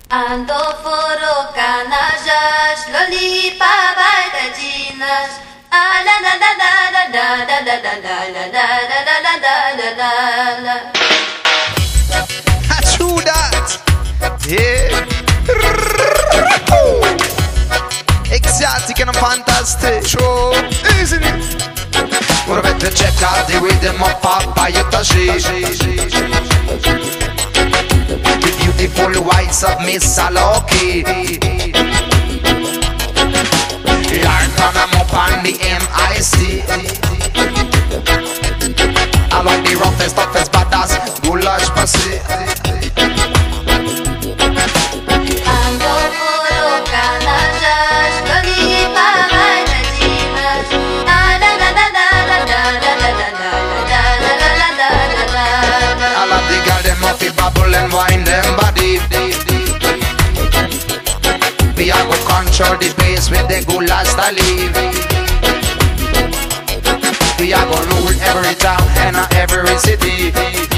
Andorforro, Goulasch, Lolipa, Baitaginas. Ah la la la la la la la la la la la la la la. True that. Yeah. Exotica and fantastic. True, isn't it? What about the check out the rhythm of Papa Yutashi? The beautiful whites of Miss Aloki. Yarn from I'm up on the MIC. I like the roughest, toughest, badass Goulasch pussy. Andorforro, Goulasch, Lolipa, Baitaginas. Ah la la la la la la la la la la la. I love the girl them off the bubble and wine them body. We a go control the bass with the Goulasch style. We a go rule every town and every city.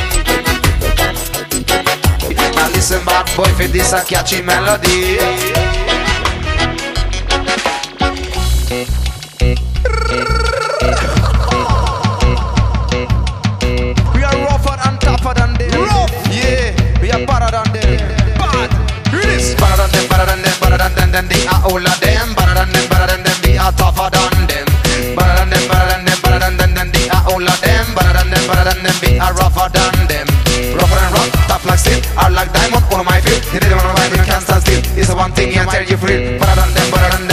Now listen bad boy for this a catchy melody. We are rougher and tougher than them. Rough, yeah. We are better than them. Bad, this. Better than them, better than them, better than them. They are all of them. Better than them, better than them. We are tougher than them. Better than them, better than them, better than them. They are all of them. Better than them, better than them. We are rougher than them. Rougher than rock, tough like steel. Are like diamond on my field. You need one of my you can't stand still. It's the one thing I tell you free. Better than them, better than them.